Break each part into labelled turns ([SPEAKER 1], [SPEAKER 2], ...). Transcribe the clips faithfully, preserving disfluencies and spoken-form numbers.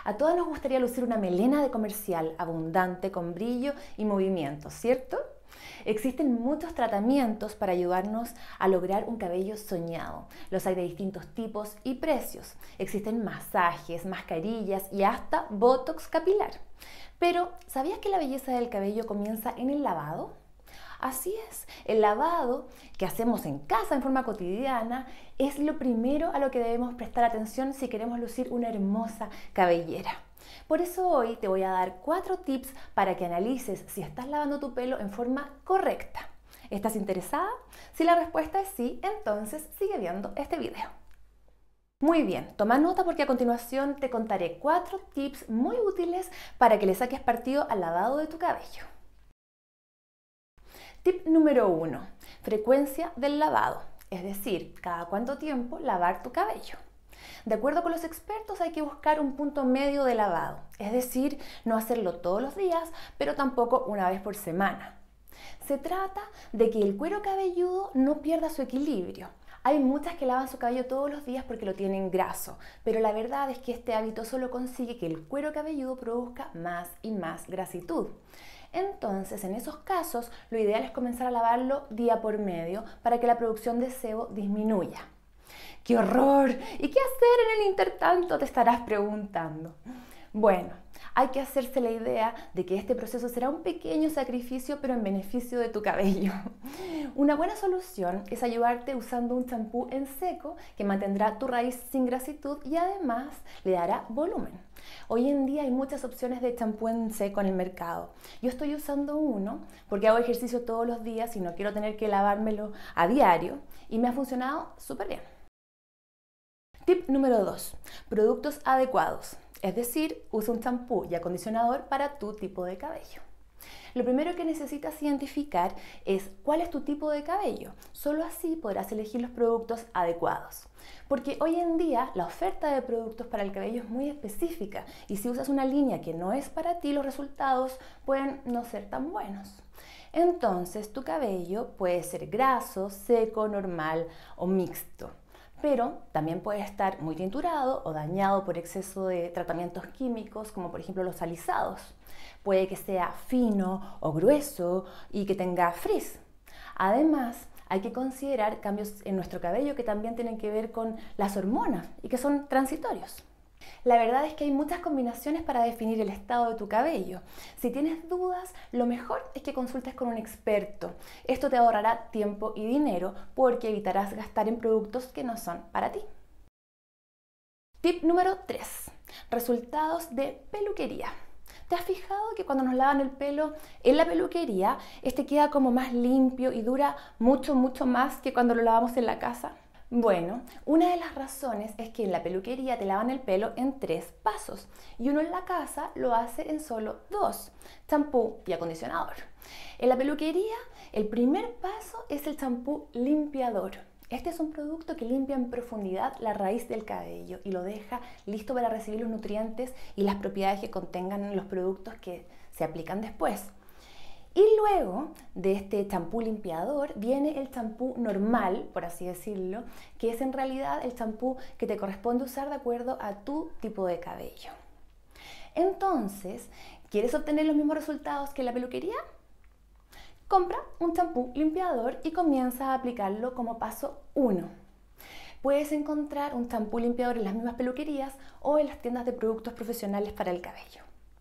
[SPEAKER 1] A todas nos gustaría lucir una melena de comercial, abundante, con brillo y movimiento, ¿cierto? Existen muchos tratamientos para ayudarnos a lograr un cabello soñado. Los hay de distintos tipos y precios. Existen masajes, mascarillas y hasta botox capilar. Pero, ¿sabías que la belleza del cabello comienza en el lavado? Así es, el lavado que hacemos en casa en forma cotidiana es lo primero a lo que debemos prestar atención si queremos lucir una hermosa cabellera. Por eso hoy te voy a dar cuatro tips para que analices si estás lavando tu pelo en forma correcta. ¿Estás interesada? Si la respuesta es sí, entonces sigue viendo este video. Muy bien, toma nota porque a continuación te contaré cuatro tips muy útiles para que le saques partido al lavado de tu cabello. Tip número uno. Frecuencia del lavado, es decir, cada cuánto tiempo lavar tu cabello. De acuerdo con los expertos hay que buscar un punto medio de lavado, es decir, no hacerlo todos los días, pero tampoco una vez por semana. Se trata de que el cuero cabelludo no pierda su equilibrio. Hay muchas que lavan su cabello todos los días porque lo tienen graso, pero la verdad es que este hábito solo consigue que el cuero cabelludo produzca más y más grasitud. Entonces, en esos casos, lo ideal es comenzar a lavarlo día por medio para que la producción de sebo disminuya. ¡Qué horror! ¿Y qué hacer en el intertanto? Te estarás preguntando. Bueno, hay que hacerse la idea de que este proceso será un pequeño sacrificio, pero en beneficio de tu cabello. Una buena solución es ayudarte usando un champú en seco que mantendrá tu raíz sin grasitud y además le dará volumen. Hoy en día hay muchas opciones de champú en seco en el mercado. Yo estoy usando uno porque hago ejercicio todos los días y no quiero tener que lavármelo a diario y me ha funcionado súper bien. Tip número dos. Productos adecuados. Es decir, usa un champú y acondicionador para tu tipo de cabello. Lo primero que necesitas identificar es cuál es tu tipo de cabello. Solo así podrás elegir los productos adecuados. Porque hoy en día la oferta de productos para el cabello es muy específica y si usas una línea que no es para ti, los resultados pueden no ser tan buenos. Entonces tu cabello puede ser graso, seco, normal o mixto. Pero también puede estar muy tinturado o dañado por exceso de tratamientos químicos, como por ejemplo los alisados. Puede que sea fino o grueso y que tenga frizz. Además, hay que considerar cambios en nuestro cabello que también tienen que ver con las hormonas y que son transitorios. La verdad es que hay muchas combinaciones para definir el estado de tu cabello. Si tienes dudas, lo mejor es que consultes con un experto. Esto te ahorrará tiempo y dinero porque evitarás gastar en productos que no son para ti. Tip número tres. Resultados de peluquería. ¿Te has fijado que cuando nos lavan el pelo en la peluquería, este queda como más limpio y dura mucho, mucho más que cuando lo lavamos en la casa? Bueno, una de las razones es que en la peluquería te lavan el pelo en tres pasos y uno en la casa lo hace en solo dos, champú y acondicionador. En la peluquería, el primer paso es el champú limpiador. Este es un producto que limpia en profundidad la raíz del cabello y lo deja listo para recibir los nutrientes y las propiedades que contengan los productos que se aplican después. Y luego de este champú limpiador viene el champú normal, por así decirlo, que es en realidad el champú que te corresponde usar de acuerdo a tu tipo de cabello. Entonces, ¿quieres obtener los mismos resultados que en la peluquería? Compra un champú limpiador y comienza a aplicarlo como paso uno. Puedes encontrar un champú limpiador en las mismas peluquerías o en las tiendas de productos profesionales para el cabello.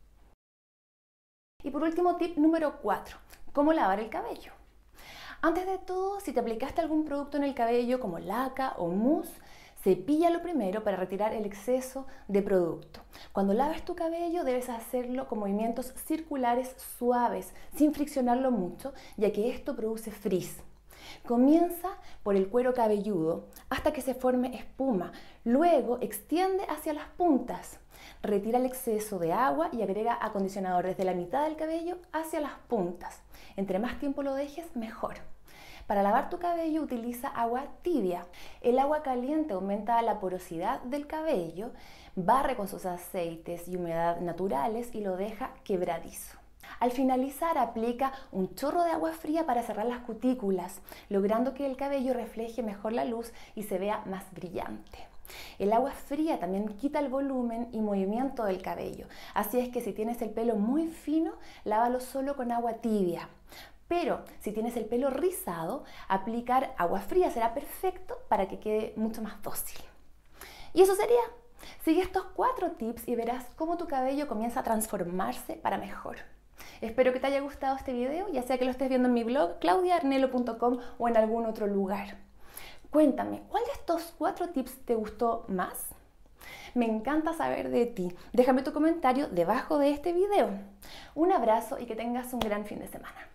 [SPEAKER 1] Y por último, tip número cuatro, ¿cómo lavar el cabello? Antes de todo, si te aplicaste algún producto en el cabello como laca o mousse, cepíllalo primero para retirar el exceso de producto. Cuando laves tu cabello debes hacerlo con movimientos circulares suaves, sin friccionarlo mucho, ya que esto produce frizz. Comienza por el cuero cabelludo hasta que se forme espuma, luego extiende hacia las puntas. Retira el exceso de agua y agrega acondicionador desde la mitad del cabello hacia las puntas. Entre más tiempo lo dejes, mejor. Para lavar tu cabello utiliza agua tibia. El agua caliente aumenta la porosidad del cabello, barre con sus aceites y humedad naturales y lo deja quebradizo. Al finalizar, aplica un chorro de agua fría para cerrar las cutículas, logrando que el cabello refleje mejor la luz y se vea más brillante. El agua fría también quita el volumen y movimiento del cabello, así es que si tienes el pelo muy fino, lávalo solo con agua tibia. Pero si tienes el pelo rizado, aplicar agua fría será perfecto para que quede mucho más dócil. Y eso sería. Sigue estos cuatro tips y verás cómo tu cabello comienza a transformarse para mejor. Espero que te haya gustado este video, ya sea que lo estés viendo en mi blog claudia arnelo punto com o en algún otro lugar. Cuéntame, ¿cuál de estos cuatro tips te gustó más? Me encanta saber de ti. Déjame tu comentario debajo de este video. Un abrazo y que tengas un gran fin de semana.